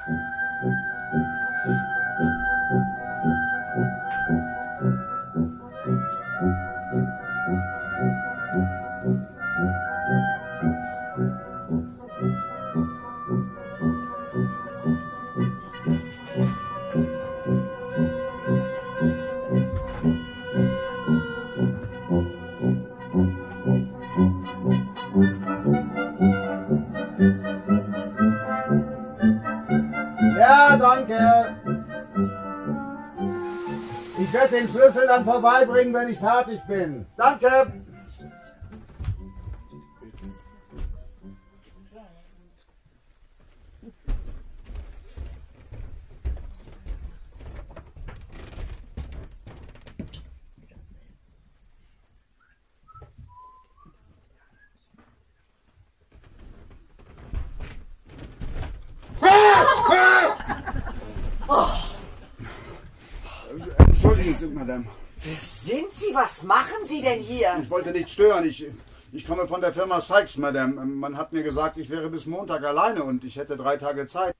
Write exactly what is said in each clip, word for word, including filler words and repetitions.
Ja, danke. Ich werde den Schlüssel dann vorbeibringen, wenn ich fertig bin. Danke. Entschuldigen Sie, Madame. Wer sind Sie? Was machen Sie denn hier? Ich wollte nicht stören. Ich, ich komme von der Firma Sykes, Madame. Man hat mir gesagt, ich wäre bis Montag alleine und ich hätte drei Tage Zeit.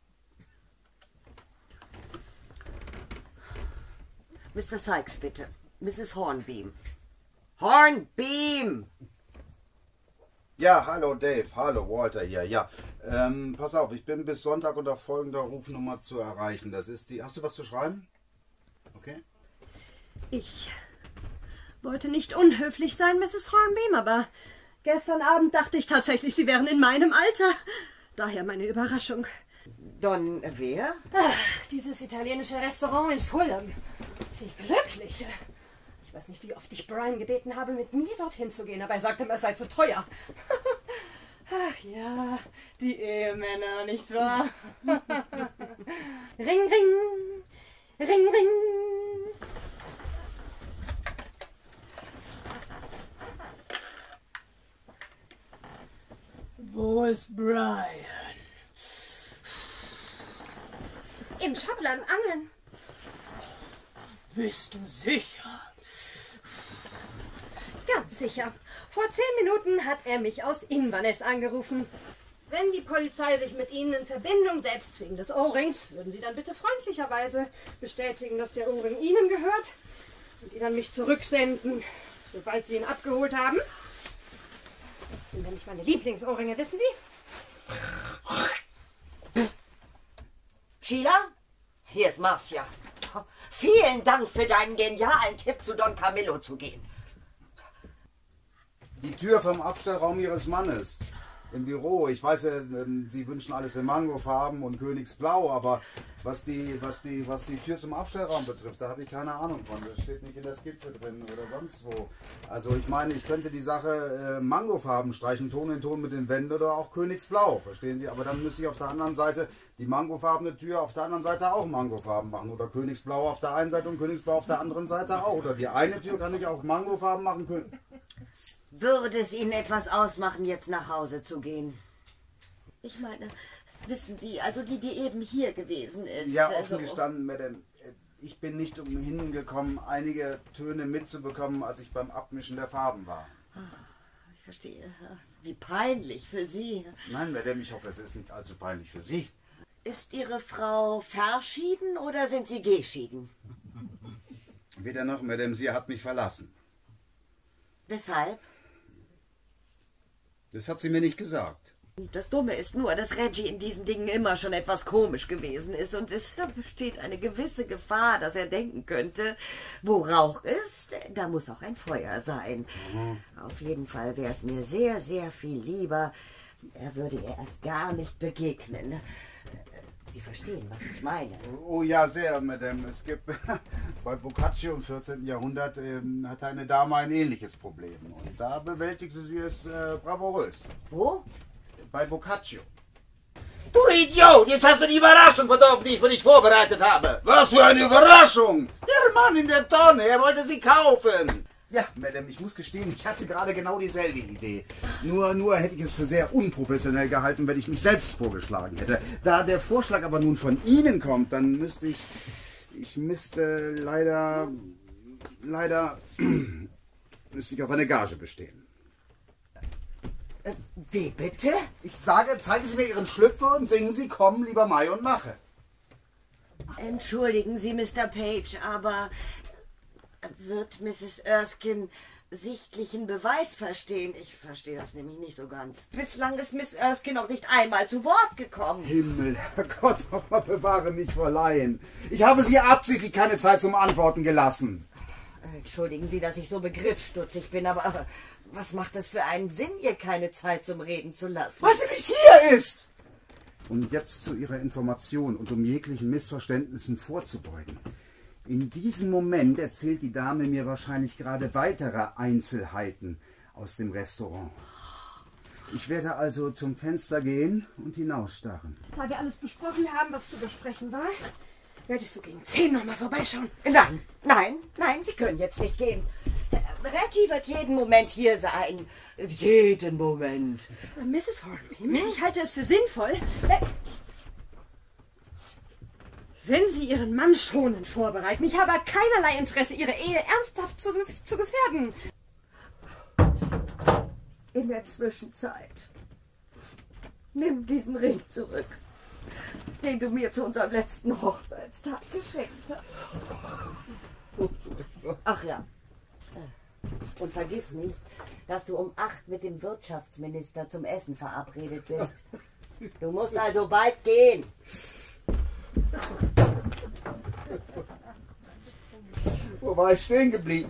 Mister Sykes, bitte. Misses Hornbeam. Hornbeam! Ja, hallo Dave. Hallo Walter hier. Ja, ähm, pass auf, ich bin bis Sonntag unter folgender Rufnummer zu erreichen. Das ist die... Hast du was zu schreiben? Okay. Ich wollte nicht unhöflich sein, Misses Hornbeam, aber gestern Abend dachte ich tatsächlich, Sie wären in meinem Alter. Daher meine Überraschung. Don wer? Ach, dieses italienische Restaurant in Fulham. Sie Glückliche. Ich weiß nicht, wie oft ich Brian gebeten habe, mit mir dorthin zu gehen, aber er sagte mir, es sei zu teuer. Ach ja, die Ehemänner, nicht wahr? Ring, ring, ring, ring. Wo ist Brian? In Schottland angeln. Bist du sicher? Ganz sicher. Vor zehn Minuten hat er mich aus Inverness angerufen. Wenn die Polizei sich mit Ihnen in Verbindung setzt wegen des Ohrrings, würden Sie dann bitte freundlicherweise bestätigen, dass der Ohrring Ihnen gehört und ihn an mich zurücksenden, sobald Sie ihn abgeholt haben. Das sind nämlich meine Lieblingsohrringe, wissen Sie? Sheila? Hier ist Marcia. Vielen Dank für deinen genialen Tipp, zu Don Camillo zu gehen. Die Tür vom Abstellraum Ihres Mannes. Im Büro. Ich weiß ja, Sie wünschen alles in Mangofarben und Königsblau, aber was die, was die, was die Tür zum Abstellraum betrifft, da habe ich keine Ahnung von. Das steht nicht in der Skizze drin oder sonst wo. Also ich meine, ich könnte die Sache äh, Mangofarben streichen, Ton in Ton mit den Wänden oder auch Königsblau, verstehen Sie? Aber dann müsste ich auf der anderen Seite die mangofarbene Tür auf der anderen Seite auch Mangofarben machen oder Königsblau auf der einen Seite und Königsblau auf der anderen Seite auch. Oder die eine Tür kann ich auch Mangofarben machen können. Würde es Ihnen etwas ausmachen, jetzt nach Hause zu gehen? Ich meine, das wissen Sie, also die, die eben hier gewesen ist. Ja, also, offen gestanden, Madame, ich bin nicht umhin gekommen, einige Töne mitzubekommen, als ich beim Abmischen der Farben war. Ich verstehe. Wie peinlich für Sie. Nein, Madame, ich hoffe, es ist nicht allzu peinlich für Sie. Ist Ihre Frau verschieden oder sind Sie geschieden? Weder noch, Madame, sie hat mich verlassen. Weshalb? Das hat sie mir nicht gesagt. Das Dumme ist nur, dass Reggie in diesen Dingen immer schon etwas komisch gewesen ist und es da besteht eine gewisse Gefahr, dass er denken könnte, wo Rauch ist, da muss auch ein Feuer sein. Mhm. Auf jeden Fall wäre es mir sehr, sehr viel lieber, er würde ihr erst gar nicht begegnen. Sie verstehen, was ich meine. Oh ja, sehr, Madame. Es gibt bei Boccaccio im vierzehnten Jahrhundert ähm, hatte eine Dame ein ähnliches Problem. Und da bewältigte sie es äh, bravourös. Wo? Bei Boccaccio. Du Idiot! Jetzt hast du die Überraschung verdorben, die ich für dich vorbereitet habe. Was für eine Überraschung! Der Mann in der Tonne, er wollte sie kaufen. Ja, Madame, ich muss gestehen, ich hatte gerade genau dieselbe Idee. Nur, nur hätte ich es für sehr unprofessionell gehalten, wenn ich mich selbst vorgeschlagen hätte. Da der Vorschlag aber nun von Ihnen kommt, dann müsste ich... Ich müsste leider... Leider... müsste ich auf eine Gage bestehen. Äh, wie bitte? Ich sage, zeigen Sie mir Ihren Schlüpfer und singen Sie Komm, lieber Mai und Mache. Entschuldigen Sie, Mister Page, aber wird Misses Erskine sichtlichen Beweis verstehen? Ich verstehe das nämlich nicht so ganz. Bislang ist Miss Erskine noch nicht einmal zu Wort gekommen. Himmel, Herrgott, Gott, bewahre mich vor Laien. Ich habe Sie absichtlich keine Zeit zum Antworten gelassen. Entschuldigen Sie, dass ich so begriffsstutzig bin, aber was macht es für einen Sinn, ihr keine Zeit zum Reden zu lassen? Weil sie nicht hier ist! Und jetzt zu Ihrer Information und um jeglichen Missverständnissen vorzubeugen. In diesem Moment erzählt die Dame mir wahrscheinlich gerade weitere Einzelheiten aus dem Restaurant. Ich werde also zum Fenster gehen und hinausstarren. Da wir alles besprochen haben, was zu besprechen war, würdest du gegen zehn nochmal vorbeischauen? Nein, nein, nein, Sie können jetzt nicht gehen. Reggie wird jeden Moment hier sein. Jeden Moment. Misses Hornbeam, ich halte es für sinnvoll, wenn, wenn Sie Ihren Mann schonend vorbereiten. Ich habe keinerlei Interesse, Ihre Ehe ernsthaft zu, zu gefährden. In der Zwischenzeit nimm diesen Ring zurück, den du mir zu unserem letzten Hochzeitstag geschenkt hast. Ach ja. Und vergiss nicht, dass du um acht mit dem Wirtschaftsminister zum Essen verabredet bist. Du musst also bald gehen. Wo war ich stehen geblieben?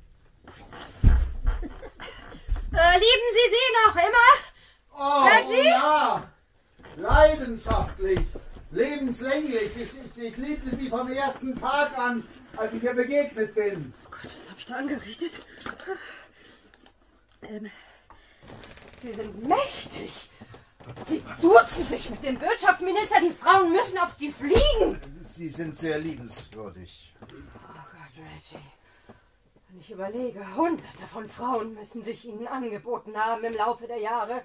Äh, lieben Sie sie noch immer? Oh, Reggie? ja! Leidenschaftlich, lebenslänglich. Ich, ich, ich liebte sie vom ersten Tag an, als ich ihr begegnet bin. Oh Gott, was habe ich da angerichtet? Ähm, Sie sind mächtig. Sie duzen sich mit dem Wirtschaftsminister. Die Frauen müssen auf Sie fliegen. Sie sind sehr liebenswürdig. Oh Gott, Reggie. Wenn ich überlege, hunderte von Frauen müssen sich Ihnen angeboten haben im Laufe der Jahre.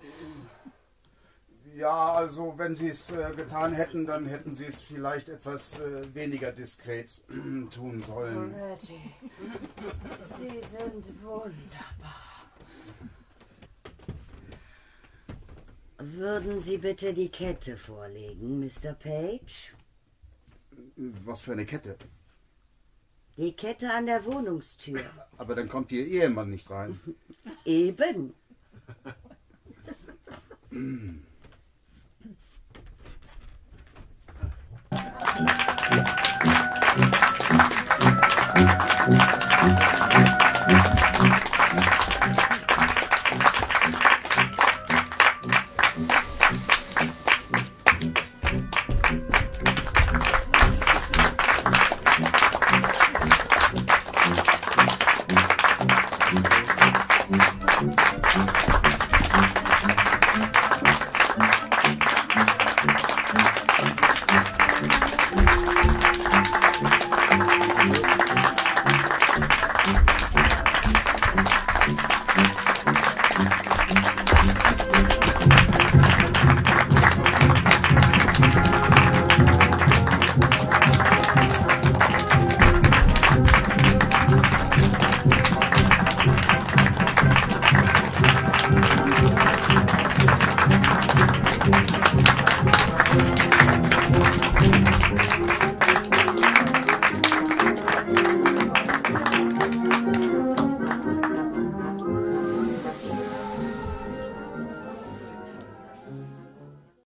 Ja, also wenn Sie es äh, getan hätten, dann hätten Sie es vielleicht etwas äh, weniger diskret tun sollen. Oh, Reggie, Sie sind wunderbar. Würden Sie bitte die Kette vorlegen, Mister Page? Was für eine Kette? Die Kette an der Wohnungstür. Aber dann kommt Ihr Ehemann nicht rein. Eben.